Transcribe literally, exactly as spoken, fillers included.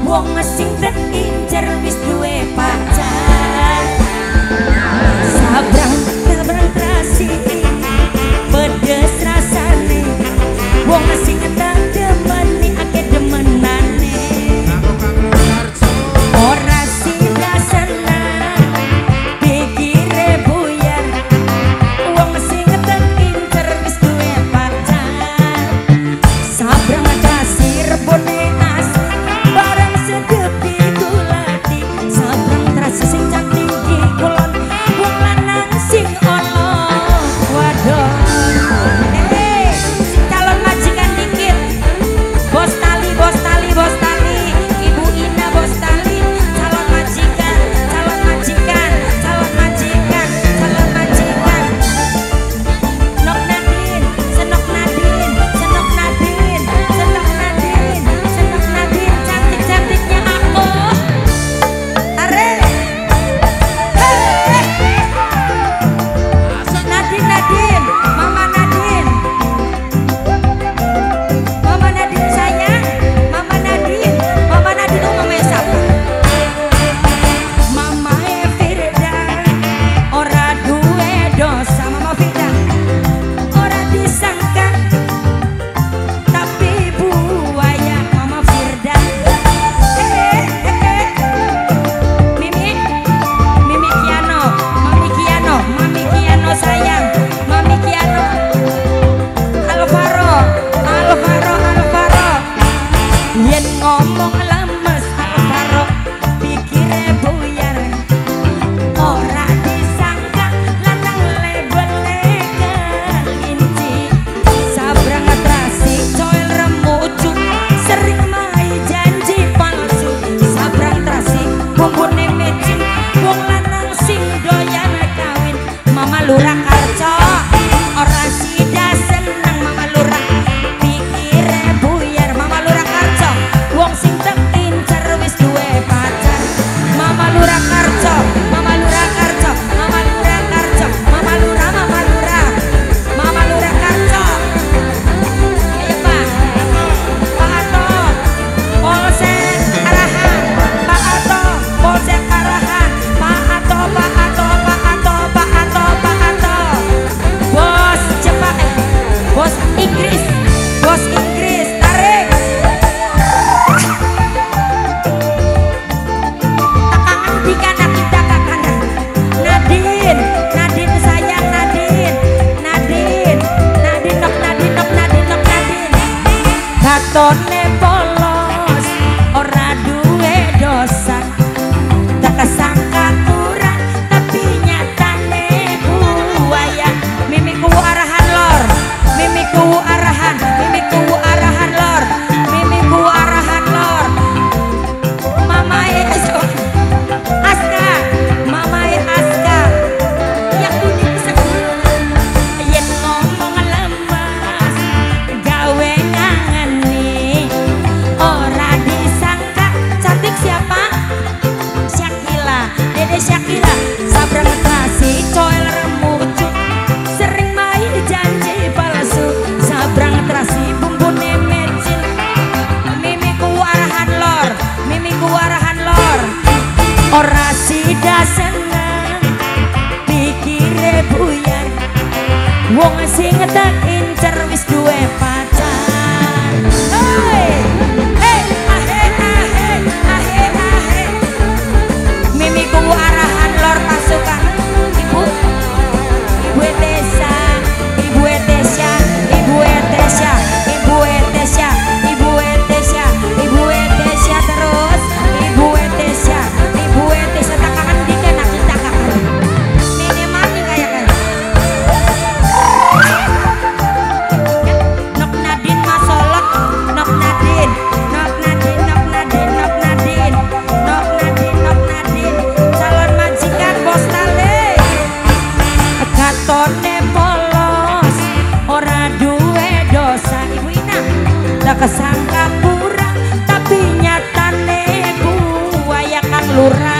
wong sing terincer wis duwe pacar. Sabrang sabrang terasi pedes rasane wong sing tak demeni akeh demenane. Ora sida senang pikire buyar wong sing terincer wis duwe pacar. Sabrang terasi rebone barang sedepi gulati sabrang terasi sing cantik kulon wong lanang sing ono wadon. Eh calon majikan dikit bos tali bos tali bos tali ibu Ina bos tali calon majikan calon majikan calon majikan calon majikan Nok Nadine senok Nadine senok Nadine senok Nadine senok Nadine cantik cantiknya aku tarik. Nadine Nadine Mama Nadine Mama Nadine sayang Mama Nadine Mama Nadine oh Mama siapa Mama Firda ora duwe dosa Mama Firda ora disangka tapi buaya Mama Firda. Eh, eh, eh. Mimi Mimi Kiano Mami Kiano Mami Kiano sayang Mami Kiano Alvaro Alvaro Alvaro yen ngomong lemes Alvaro pikire buyar ora disangka lanang lebele kelinci. Sabrang terasi coel remucu sering mai janji palsu. Sabrang terasi bumbune mecin wong lanang sing doyan kawin. Mama Lurah Karco ora sida seneng Mama Lurah pikire buyar. Mama Lurah Karco wong sing terincer wis duwe pacar. Mama Lurah Karco Mama Lurah Karco Mama Lurah Karco Mama Lurah Mama Lurah Mama Lurah Karco. Ayo Pak Pak Ato Polsek Arahan Pak Ato Polsek Arahan Pak Ato Pak Ato Pak Ato Pak Ato Pak Ato bos Jepang eh, bos Inggris bos Inggris tarik takangan di kanan kita ke kanan. Nadine Nadine sayang Nadine Nadine Nadine nok Nadine nok Nadine nok Nadine katone polos ora duwe dosa tak kesangka kurang tapi nyatane buaya. Mimiku arahan lor mimiku arahan mimiku arahan lor mimiku arahan lor. Mama Aska Mama Aska yang kuning segera yen ngomong lemas gawe ngangeni ora disangka cantik siapa Syakila Dede Syakila. Sabrang terasi coel remucu sering main janji palsu. Sabrang terasi bumbune mecin mimiku arahan lor mimiku arahan lor ora sida seneng pikire buyar wong sing tak incer wis duwe pacar. Hei hei ahe ahe ahe ahe mimiku arahan lor pasukan ibu ibu Etesha ibu Etesha ibu Etesha ibu Etesha ibu Etesha ibu Etesha terus ibu Etesha ibu Etesha takangan dikit nak kita kakak ini mati kayak kayak Nok Nadine masolot Nok Nadine Nok Nadine Nok Nadine Nok Nadine Nok Nadine Nok Nadine calon majikan bos tali katone polos ora duwe dosa. Ibu Ina tak kesangka kurang tapi nyatane buaya Kang Lurah.